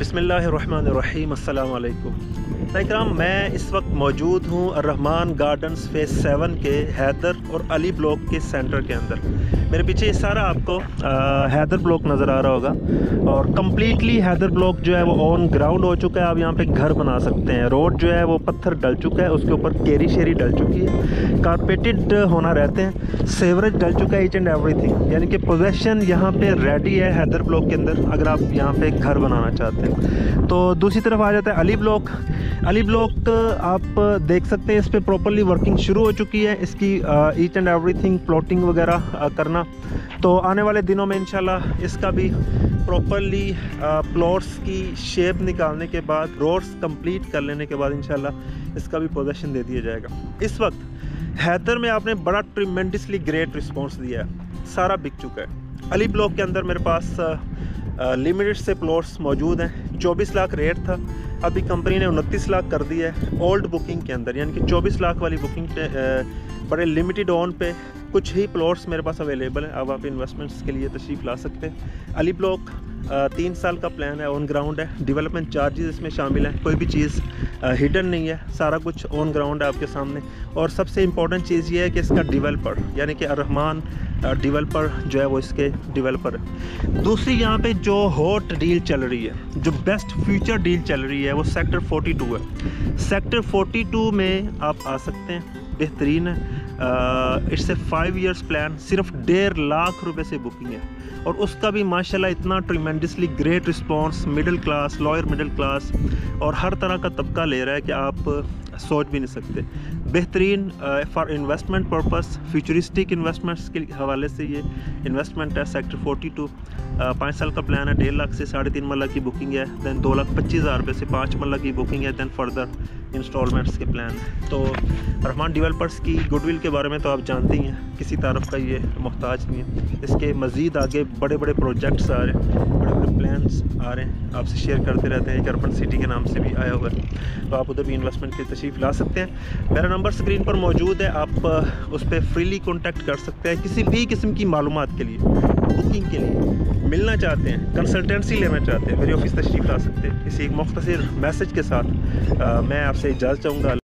बिस्मिल्लाहिर्रहमानिर्रहीम अस्सलाम वालेकुम। इकराम, मैं इस वक्त मौजूद हूँ रहमान गार्डन्स फेज़ 7 के हैदर और अली ब्लॉक के सेंटर के अंदर। मेरे पीछे ये सारा आपको हैदर ब्लॉक नज़र आ रहा होगा और कम्प्लीटली हैदर ब्लॉक जो है वो ऑन ग्राउंड हो चुका है। आप यहाँ पे घर बना सकते हैं। रोड जो है वो पत्थर डल चुका है, उसके ऊपर केरी शेरी डल चुकी है, कारपेटेड होना रहते हैं, सेवरेज डल चुका है, ईच एंड एवरीथिंग। यानी कि पोजेसन यहाँ पे रेडी है हैदर ब्लॉक के अंदर, अगर आप यहाँ पे घर बनाना चाहते हैं। तो दूसरी तरफ आ जाता है अली ब्लॉक। अली ब्लॉक आप देख सकते हैं, इस पर प्रॉपरली वर्किंग शुरू हो चुकी है, इसकी ईच एंड एवरीथिंग प्लॉटिंग वगैरह करना। तो आने वाले दिनों में इंशाल्लाह इसका भी प्रॉपरली प्लॉट्स की शेप निकालने के बाद, रोड्स कंप्लीट कर लेने के बाद इंशाल्लाह इसका भी पोजेसन दे दिया जाएगा। इस वक्त हैदर में आपने बड़ा ट्रिमेंडसली ग्रेट रिस्पॉन्स दिया है, सारा बिक चुका है। अली ब्लॉक के अंदर मेरे पास लिमिटेड से प्लॉट्स मौजूद हैं। 24 लाख रेट था, अभी कंपनी ने 29 लाख कर दिया है ओल्ड बुकिंग के अंदर, यानी कि 24 लाख वाली बुकिंग बड़े लिमिटेड ऑन पे कुछ ही प्लॉट्स मेरे पास अवेलेबल हैं। अब आप इन्वेस्टमेंट्स के लिए तशरीफ़ ला सकते हैं। अली ब्लॉक 3 साल का प्लान है, ऑन ग्राउंड है, डेवलपमेंट चार्जेस इसमें शामिल हैं, कोई भी चीज़ हिडन नहीं है, सारा कुछ ऑन ग्राउंड है आपके सामने। और सबसे इम्पॉर्टेंट चीज़ ये है कि इसका डेवलपर यानी कि रहमान डेवलपर जो है वो इसके डेवलपर है। दूसरी यहाँ पे जो हॉट डील चल रही है, जो बेस्ट फ्यूचर डील चल रही है, वो सेक्टर 42 है। सेक्टर 42 में आप आ सकते हैं, बेहतरीन है। इट्स ए 5 ईयर्स प्लान, सिर्फ 1.5 लाख रुपए से बुकिंग है और उसका भी माशाल्लाह इतना tremendously great response. Middle class, lower middle class और हर तरह का तबका ले रहा है कि आप सोच भी नहीं सकते। बेहतरीन for investment purpose, futuristic investments के हवाले से ये इन्वेस्टमेंट है। सेक्टर 42 5 साल का प्लान है, 1.5 लाख से 3.5 मरला की बुकिंग है, दैन 2,25,000 रुपये से 5 मरला की बुकिंग है, दैन फर्दर इंस्टॉलमेंट्स के प्लान है। तो रहमान डेवलपर्स की गुडविल के बारे में तो आप जानते ही हैं, किसी तारफ़ का ये मोहताज नहीं है। इसके मज़ीद आगे बड़े बड़े प्रोजेक्ट्स आ रहे हैं, बड़े बड़े प्लान्स आ रहे हैं, आपसे शेयर करते रहते हैं। एक अर्बन सिटी के नाम से भी आया हुआ है, तो आप उधर भी इन्वेस्टमेंट की तशरीफ़ ला सकते हैं। मेरा नंबर स्क्रीन पर मौजूद है, आप उस पर फ्रीली कॉन्टैक्ट कर सकते हैं किसी भी किस्म की मालूमात के लिए, बुकिंग के लिए। मिलना चाहते हैं, कंसल्टेंसी लेना चाहते हैं, मेरी ऑफिस तशरीफ़ ला सकते हैं। किसी एक मुख्तसर मैसेज के साथ मैं आपसे इजाज़त चाहूँगा।